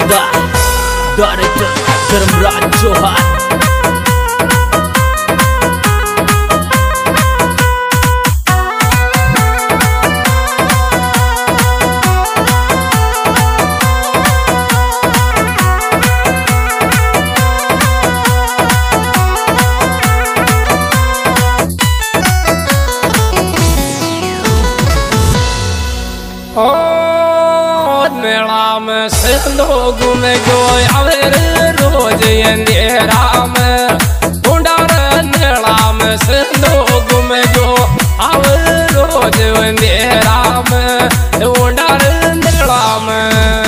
Borda Director Dharmraj Chauhan. मेला में से लोग में गोय आवेर रोज अंधेरा में उंडार मेला में से लोग में गो आवेर रोज अंधेरा में उंडार मेला में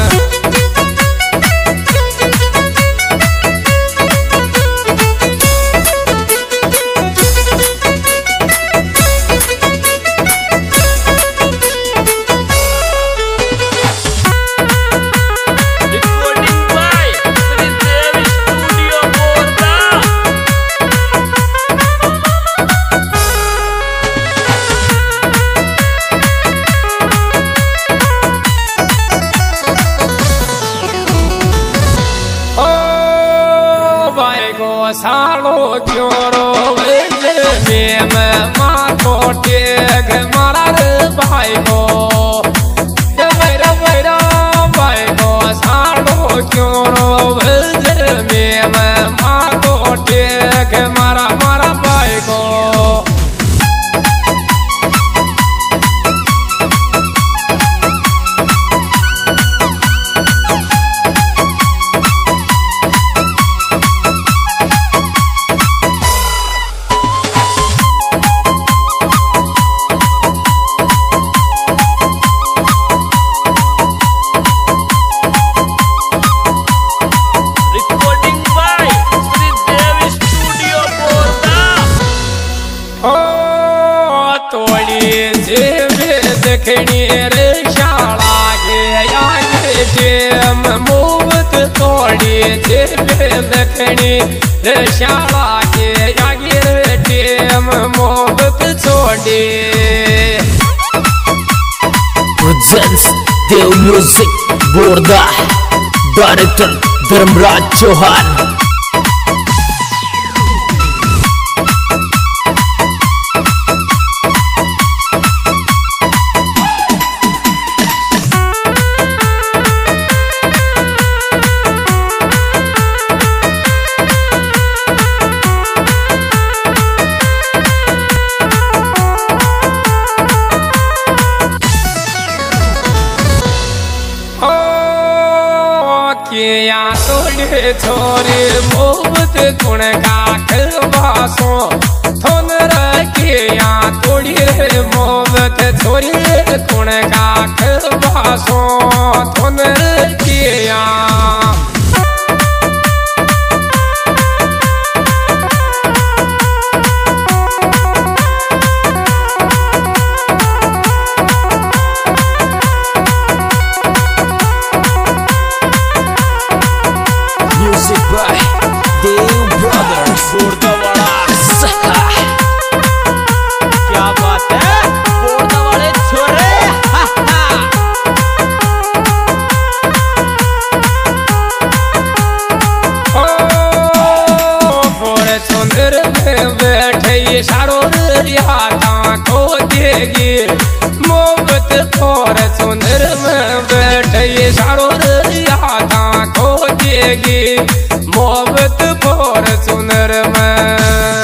सालो क्यों रोवे में माथो टेक मारा रे भाई को मेरा मेरा भाई को सालो क्यों रोवे में माथो टेक मारा मारा भाई को देखनी रे शाला के आगे जेम मुवत तोड़ी जेबे देखनी रे शाला के आगे जेम मुवत छोड़ी Presents Dev Music Borda Director Dharmraj Chauhan. किया तोड़े छोरे मोहब्बत गुण का खलवासो थोन रखिया तोड़ी रे मोहब्बत छोरे गुण का खलवासो थोन रखिया Music by Dev Brothers Borda क्या बात है बोर्दा वाले छोरे बोरे सुंदर में बैठे ये सारो रियाता को देगी मोहब्बत बोर सुंदर में बैठे ये सारो रियाता को देगी मोहब्बत बोर सुंदर में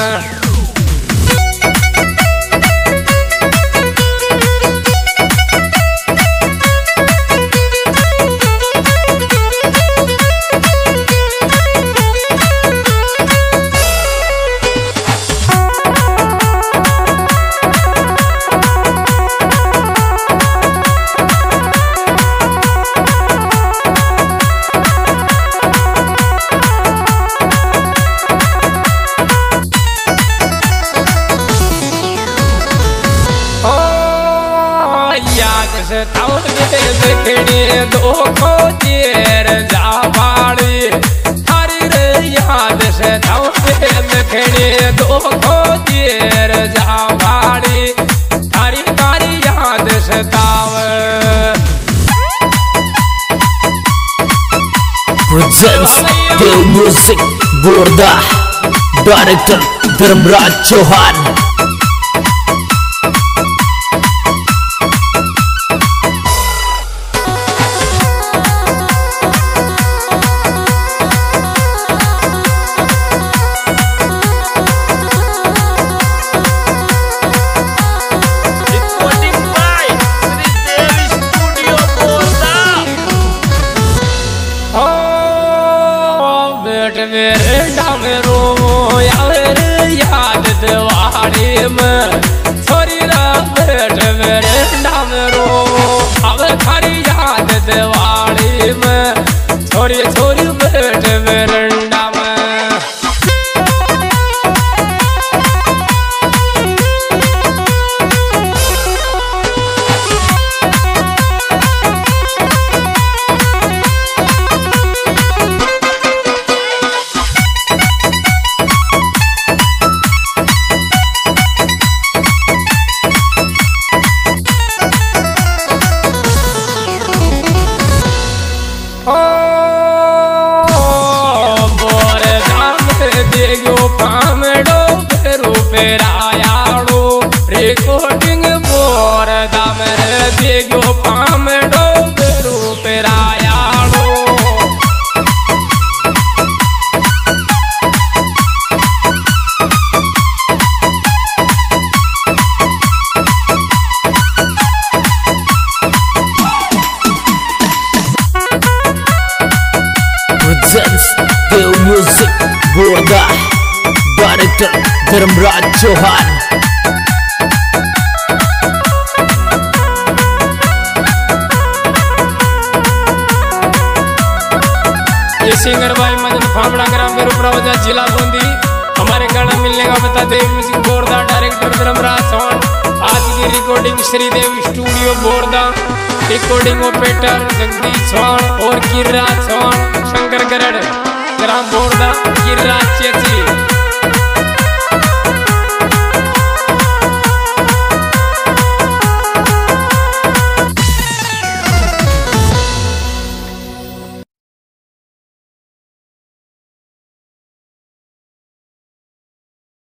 से देखनी दो खो देर जा बाड़ी हरी रे याद से देखनी दो खो देर जा बाड़ी हरी तारी याद से ताव presents the music Borda, director Dharmraj Chauhan. Recording by Sri Devi Studio Borda. बेट मेरे डामरो यार याद दिवाली में छोरी रा बेट मेरे डामरो अब खरी याद दिवाली में छोरी छोरी बेट मेरे डाम रिकॉर्डिंग बोर दामर देगो पामडो बेरू पेरायाड़ो Presents the music Borda, director Dharmraj Chauhan. ये सिंगर भाई मदन फावड़ा ग्राम बेरुप्रवजा जिला बूंदी। हमारे गाना मिलने का बता देव म्यूजिक बोरदा, डायरेक्टर धर्मराज चौहान। आज की recording Shridev studio Borda, recording operator Jagdish Chauhan और गिरिराज चौहान, शंकर गरड़ ग्राम बोरदा, गिरिराज चेची।